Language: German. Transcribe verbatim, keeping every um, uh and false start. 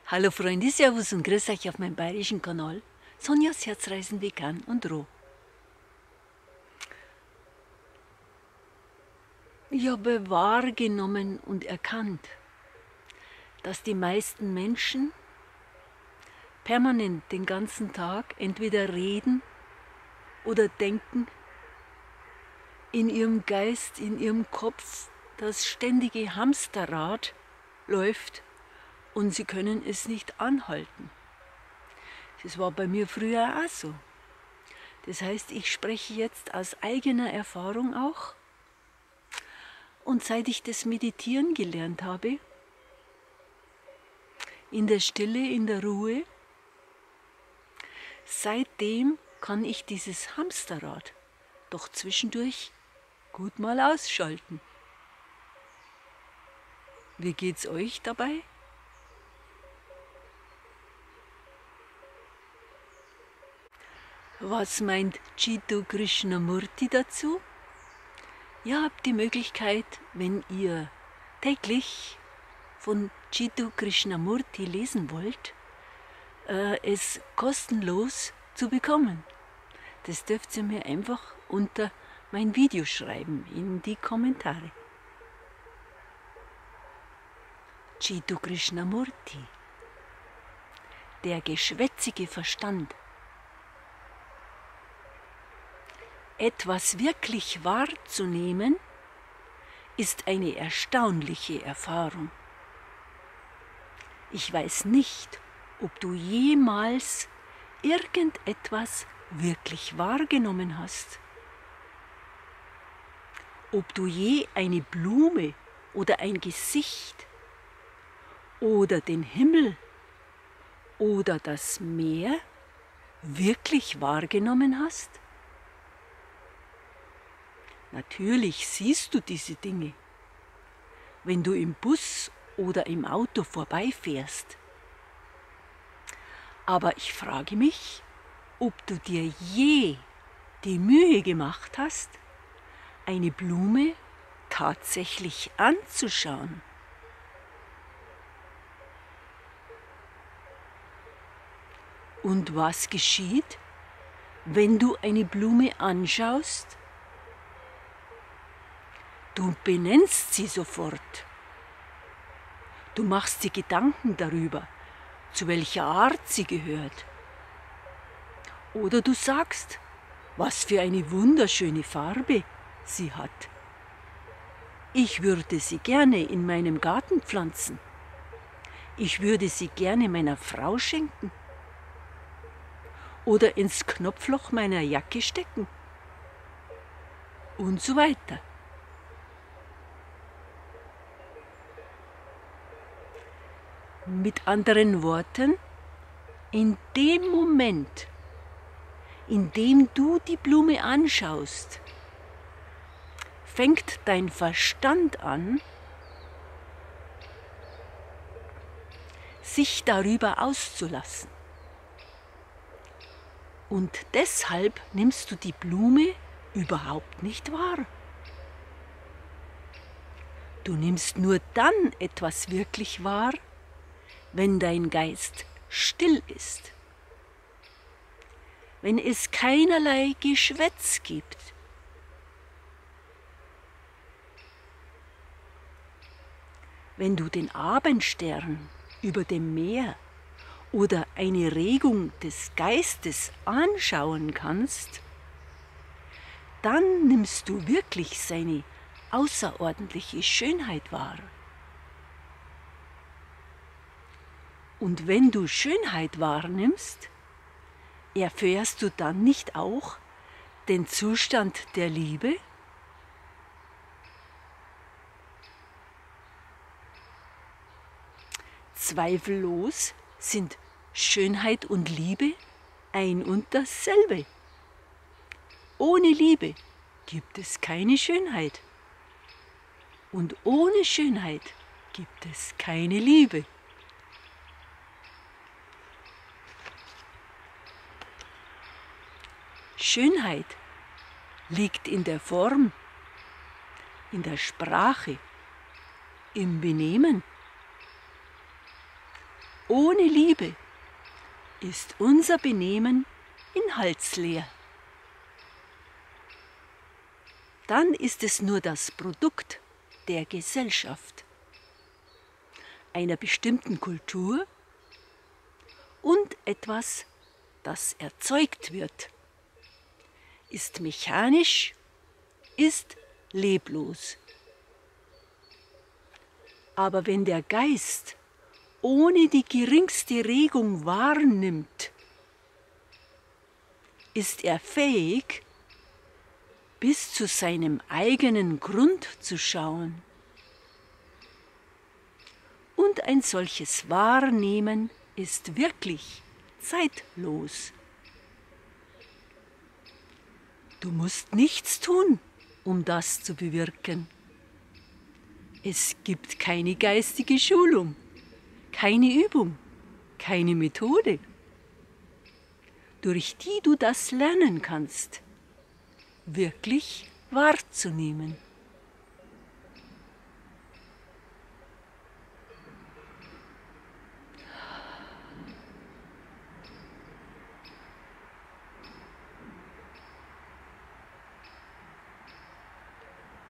Hallo Freunde, Servus und grüß euch auf meinem bayerischen Kanal Sonjas Herzreisen vegan und roh. Ich habe wahrgenommen und erkannt, dass die meisten Menschen permanent den ganzen Tag entweder reden oder denken, in ihrem Geist, in ihrem Kopf das ständige Hamsterrad läuft und sie können es nicht anhalten. Das war bei mir früher auch so. Das heißt, ich spreche jetzt aus eigener Erfahrung auch. Und seit ich das Meditieren gelernt habe, in der Stille, in der Ruhe, seitdem kann ich dieses Hamsterrad doch zwischendurch gut mal ausschalten. Wie geht's euch dabei? Was meint Jiddu Krishnamurti dazu? Ihr habt die Möglichkeit, wenn ihr täglich von Jiddu Krishnamurti lesen wollt, äh, es kostenlos zu bekommen. Das dürft ihr mir einfach unter mein Video schreiben, in die Kommentare. Jiddu Krishnamurti, der geschwätzige Verstand. Etwas wirklich wahrzunehmen, ist eine erstaunliche Erfahrung. Ich weiß nicht, ob du jemals irgendetwas wirklich wahrgenommen hast. Ob du je eine Blume oder ein Gesicht oder den Himmel oder das Meer wirklich wahrgenommen hast? Natürlich siehst du diese Dinge, wenn du im Bus oder im Auto vorbeifährst. Aber ich frage mich, ob du dir je die Mühe gemacht hast, eine Blume tatsächlich anzuschauen. Und was geschieht, wenn du eine Blume anschaust? Du benennst sie sofort. Du machst dir Gedanken darüber, zu welcher Art sie gehört. Oder du sagst, was für eine wunderschöne Farbe sie hat. Ich würde sie gerne in meinem Garten pflanzen. Ich würde sie gerne meiner Frau schenken. Oder ins Knopfloch meiner Jacke stecken. Und so weiter. Mit anderen Worten, in dem Moment, in dem du die Blume anschaust, fängt dein Verstand an, sich darüber auszulassen. Und deshalb nimmst du die Blume überhaupt nicht wahr. Du nimmst nur dann etwas wirklich wahr, wenn dein Geist still ist, wenn es keinerlei Geschwätz gibt, wenn du den Abendstern über dem Meer oder eine Regung des Geistes anschauen kannst, dann nimmst du wirklich seine außerordentliche Schönheit wahr. Und wenn du Schönheit wahrnimmst, erfährst du dann nicht auch den Zustand der Liebe? Zweifellos sind Schönheit und Liebe ein und dasselbe. Ohne Liebe gibt es keine Schönheit. Und ohne Schönheit gibt es keine Liebe. Schönheit liegt in der Form, in der Sprache, im Benehmen. ohne Liebe ist unser Benehmen inhaltsleer. Dann ist es nur das Produkt der Gesellschaft, einer bestimmten Kultur und etwas, das erzeugt wird, ist mechanisch, ist leblos. Aber wenn der Geist ohne die geringste Regung wahrnimmt, ist er fähig, bis zu seinem eigenen Grund zu schauen. Und ein solches Wahrnehmen ist wirklich zeitlos. Du musst nichts tun, um das zu bewirken. Es gibt keine geistige Schulung, keine Übung, keine Methode, durch die du das lernen kannst, wirklich wahrzunehmen.